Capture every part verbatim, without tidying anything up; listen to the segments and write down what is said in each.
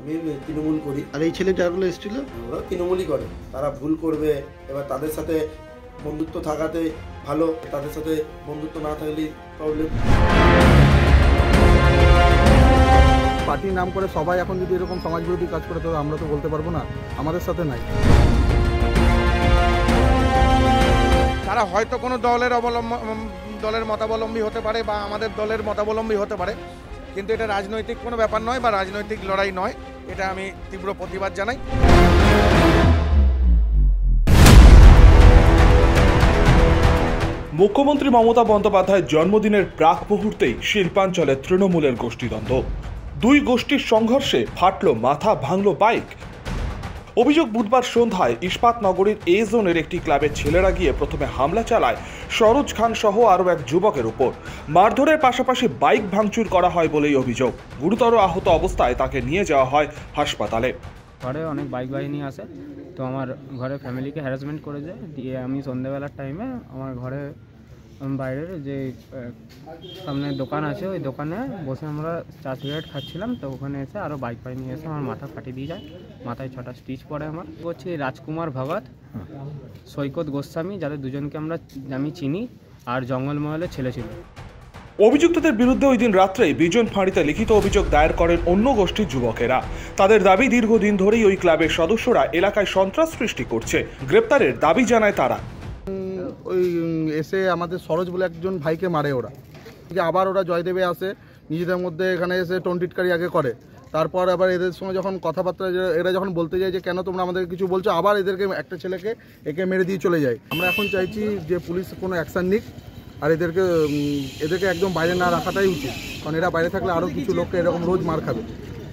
আমি তৃণমূল করি। আর এই ছেলে যাগুলো এসেছিল ওরা তৃণমূলই করে। তারা ভুল করবে, এবার তাদের সাথে বন্ধুত্ব থাকাতে ভালো, তাদের সাথে বন্ধুত্ব না থাকলে প্রবলেম। পার্টির নাম করে সবাই এখন যদি এরকম সমাজবিরোধী কাজ করে তবে আমরা তো বলতে পারবো না আমাদের সাথে নাই। তারা হয়তো কোনো দলের অবলম্বন দলের মতাবলম্বী হতে পারে বা আমাদের দলের মতাবলম্বী হতে পারে, কিন্তু এটা রাজনৈতিক কোনো ব্যাপার নয় বা রাজনৈতিক লড়াই নয়। এটা আমি তীব্র প্রতিবাদ জানাই। মুখ্যমন্ত্রী মমতা বন্দ্যোপাধ্যায়ের জন্মদিনের প্রাক মুহূর্তেই শিল্পাঞ্চলে তৃণমূলের গোষ্ঠীদ্বন্দ্ব। দুই গোষ্ঠীর সংঘর্ষে ফাটল মাথা, ভাঙল বাইক। অভিযোগ, বুধবার সন্ধ্যায় ইস্পাত নগরীর এ জোনের একটি ক্লাবের ছেলেরা গিয়ে প্রথমে হামলা চালায় সরোজ খান সহ আরও এক যুবকের উপর। মারধরের পাশাপাশি বাইক ভাঙচুর করা হয় বলেই অভিযোগ। গুরুতর আহত অবস্থায় তাকে নিয়ে যাওয়া হয় হাসপাতালে। ঘরে অনেক বাইক বাহিনী আসে, তো আমার ঘরে ফ্যামিলিকে হ্যারাসমেন্ট করে যায়। দিয়ে আমি সন্ধ্যেবেলার টাইমে আমার ঘরে বাইরের যে সামনে দোকান আছে ওই দোকানে বসে আমরা চা সিগারেট খাচ্ছিলাম, তো ওখানে এসে আরও বাইক বাহিনী এসে আমার মাথা ফাটিয়ে দিয়ে যায়। মাথায় ছটা স্টিচ পড়ে। আমার হচ্ছে রাজকুমার ভগত, সৈকত গোস্বামী, যাদের দুজনকে আমরা আমি চিনি, আর জঙ্গলমহলের ছেলে ছিল। অভিযুক্তদের বিরুদ্ধে ওই দিন রাত্রেই বিজন ফাঁড়িতে লিখিত অভিযোগ দায়ের করেন অন্য গোষ্ঠীর যুবকেরা। তাদের দাবি, দীর্ঘদিন ধরেই ওই ক্লাবের সদস্যরা এলাকায় সন্ত্রাস সৃষ্টি করছে। গ্রেপ্তারের দাবি জানায় তারা। ওই এসে আমাদের সরোজ বলে একজন ভাইকে মারে ওরা, আবার ওরা জয়দেবে আসে, নিজেদের মধ্যে এখানে এসে টন্টিটকারি আগে করে। তারপর আবার এদের সঙ্গে যখন কথাবার্তা এরা যখন বলতে যায় যে কেন তোমরা আমাদের কিছু বলছো, আবার এদেরকে একটা ছেলেকে একে মেরে দিয়ে চলে যায়। আমরা এখন চাইছি যে পুলিশ কোনো অ্যাকশান নিক, আর এদেরকে এদেরকে একদম বাইরে না রাখাটাই উচিত, কারণ এরা বাইরে থাকলে আরও কিছু লোককে এরকম রোজ মার খাবে।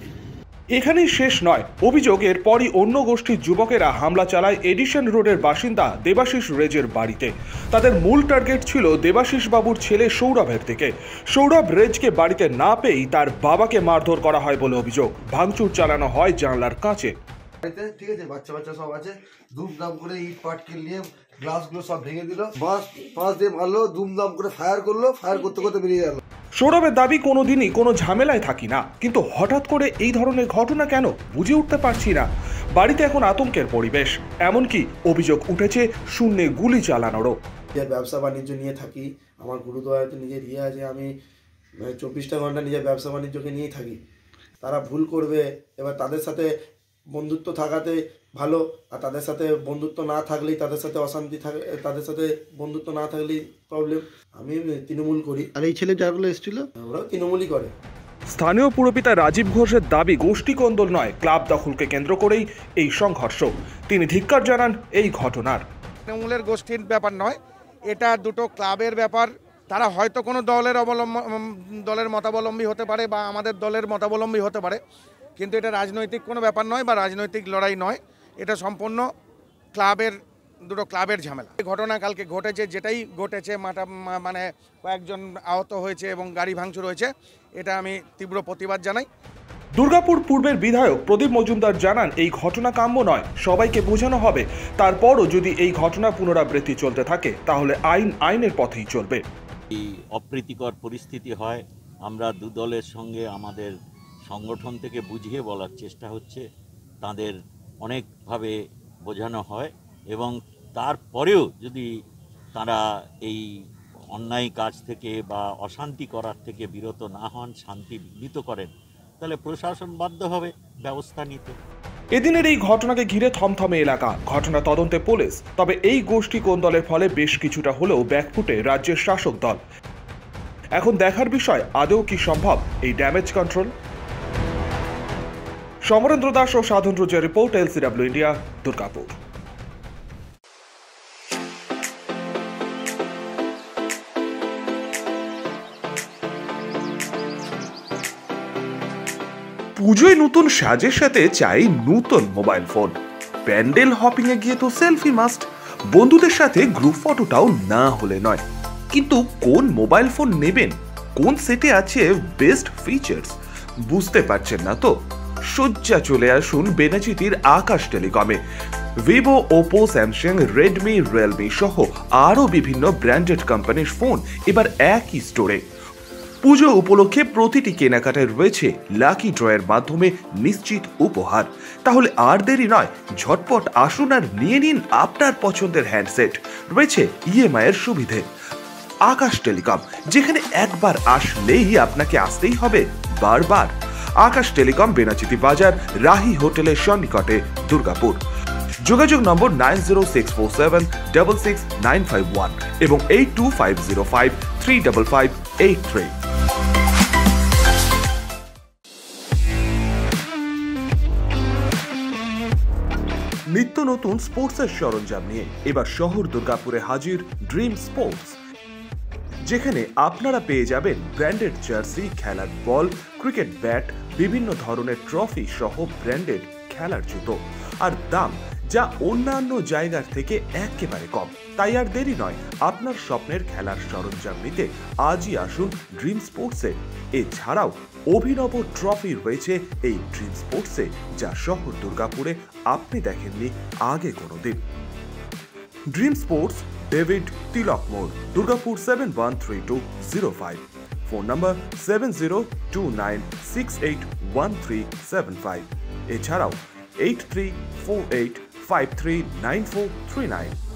এখানেই শেষ নয়। অভিযোগের পরই অন্য গোষ্ঠীর যুবকেরা হামলা চালায় এডিশন রোডের বাসিন্দা দেবাশিস রেজের বাড়িতে। তাদের মূল টার্গেট ছিল দেবাশিস বাবুর ছেলে সৌরভের থেকে। সৌরভ রেজকে বাড়িতে না পেয়েই তার বাবাকে মারধর করা হয় বলে অভিযোগ। ভাঙচুর চালানো হয় জানলার কাঁচে। ঠিক আছে, বাচ্চা বাচ্চা সব আছে, ধুমধাম করে ইট পাটকেল নিয়ে গ্লাসগুলো সব ভেঙে দিল, বাস পাঁচ দিয়ে মারলো, ধুমধাম করে ফায়ার করলো, ফায়ার করতে করতে বেরিয়ে গেল। সৌরভের দাবি, কোনোদিনই কোনো ঝামেলায় থাকি না, কিন্তু হঠাৎ করে এই ধরনের ঘটনা কেন বুঝে উঠতে পারছি না। বাড়িতে এখন আতঙ্কের পরিবেশ, এমনকি অভিযোগ উঠেছে শূন্যে গুলি চালানোরও। নিজের ব্যবসা বাণিজ্য নিয়ে থাকি, আমার গুরুদয়াতে নিজের ইয়ে আছে, আমি চব্বিশটা ঘন্টা নিজের ব্যবসা বাণিজ্যকে নিয়েই থাকি। তারা ভুল করবে, এবার তাদের সাথে বন্ধুত্ব থাকাতে ভালো, আর তাদের সাথে বন্ধুত্ব না থাকলেই তাদের সাথে অশান্তি থাকে, তাদের সাথে বন্ধুত্ব না থাকলেই প্রবলেম। আমি তৃণমূল করি। আর এই ছেলে যাগুলো এসেছিল ওরাও তৃণমূলই করে। স্থানীয় পুরপিতা রাজীব ঘোষের দাবি, গোষ্ঠী কোন্দল নয়, ক্লাব দখলকে কেন্দ্র করেই এই সংঘর্ষ। তিনি ধিক্কার জানান এই ঘটনার। তৃণমূলের গোষ্ঠীর ব্যাপার নয়, এটা দুটো ক্লাবের ব্যাপার। তারা হয়তো কোনো দলের অবলম্বন দলের মতাবলম্বী হতে পারে বা আমাদের দলের মতাবলম্বী হতে পারে, কিন্তু এটা রাজনৈতিক কোনো ব্যাপার নয় বা রাজনৈতিক লড়াই নয়। এটা সম্পূর্ণ ক্লাবের দুটো ক্লাবের ঝামেলা। ঘটনা কালকে ঘটেছে, যেটাই ঘটেছে মাটা মানে কয়েকজন আহত হয়েছে এবং গাড়ি ভাঙচুর হয়েছে, এটা আমি তীব্র প্রতিবাদ জানাই। দুর্গাপুর পূর্বের বিধায়ক প্রদীপ মজুমদার জানান, এই ঘটনা কাম্য নয়, সবাইকে বোঝানো হবে। তারপরও যদি এই ঘটনা পুনরাবৃত্তি চলতে থাকে তাহলে আইন আইনের পথেই চলবে। এই অপ্রীতিকর পরিস্থিতি হয়, আমরা দু দলের সঙ্গে আমাদের সংগঠন থেকে বুঝিয়ে বলার চেষ্টা হচ্ছে, তাদের অনেকভাবে বোঝানো হয়, এবং তারপরেও যদি তারা এই অন্যায় কাজ থেকে বা অশান্তি করার থেকে বিরত না হন, শান্তি বিঘ্নিত করেন, তাহলে প্রশাসন বাধ্য হবে ব্যবস্থা নিতে। এদিনের এই ঘটনাকে ঘিরে থমথমে এলাকা, ঘটনা তদন্তে পুলিশ। তবে এই গোষ্ঠী কোন্দলের ফলে বেশ কিছুটা হলেও ব্যাকফুটে রাজ্যের শাসক দল। এখন দেখার বিষয়, আদৌ কি সম্ভব এই ড্যামেজ কন্ট্রোল। সমরেন্দ্র দাস ও সাধন রোজের রিপোর্ট, এলসিডব্লিউ ইন্ডিয়া, দুর্গাপুর। পুজোয় নতুন সাজের সাথে চাই নতুন মোবাইল ফোন। প্যান্ডেল হপিং এ গিয়ে তো সেলফি মাস্ট, বন্ধুদের সাথে গ্রুপ ফটোটাও না হলে নয়। কিন্তু কোন মোবাইল ফোন নেবেন, কোন সেটে আছে বেস্ট ফিচার্স, বুঝতে পারছেন না তো? সজ্জা চলে আসুন বেনাচিতির আকাশ টেলিকমে। Vivo, Oppo, Samsung, Redmi, Realme সহ আরও বিভিন্ন ব্র্যান্ডেড কোম্পানির ফোন এবার একই স্টোরে। পুজো উপলক্ষে প্রতিটি কেনাকাটায় রয়েছে লাকি ড্রয়ের মাধ্যমে নিশ্চিত উপহার। তাহলে আর দেরি নয়, ঝটপট আসুন আর নিয়ে নিন আপনার পছন্দের হ্যান্ডসেট। রয়েছে ইএমআই এর সুবিধে। আকাশ টেলিকম, যেখানে একবার আসলেই আপনাকে আসতেই হবে বারবার। আকাশ টেলিকম, বেনাচিতি বাজার, রাহি হোটেলের সন্নিকটে, দুর্গাপুর। যোগাযোগ number nine zero six four seven double six nine five one এবং eight two five zero five three double five eight three. নিত্য নতুন স্পোর্টসের সরঞ্জাম নিয়ে এবার শহর দুর্গাপুরে হাজির ড্রিম স্পোর্টস, যেখানে আপনারা পেয়ে যাবেন ব্র্যান্ডেড জার্সি, খেলার বল, ক্রিকেট ব্যাট, বিভিন্ন ধরনের ট্রফি সহ ব্র্যান্ডেড খেলার জুতো, আর দাম যা অন্যান্য জায়গার থেকে একেবারে কম। তাই আর দেরি নয়, আপনার স্বপ্নের খেলার সরঞ্জাম নিতে আজই আসুন ড্রিম স্পোর্টসে। এছাড়াও অভিনব ট্রফি রয়েছে এই ড্রিম স্পোর্টসে, যা শহর দুর্গাপুরে আপনি দেখেননি আগে কোনোদিন। ড্রিম স্পোর্টস, ডেভিড তিলক মোড়, Durgapur seven one three two zero five. Phone number seven zero two nine six eight one three seven five. এছাড়াও eight three four eight five three nine four three nine.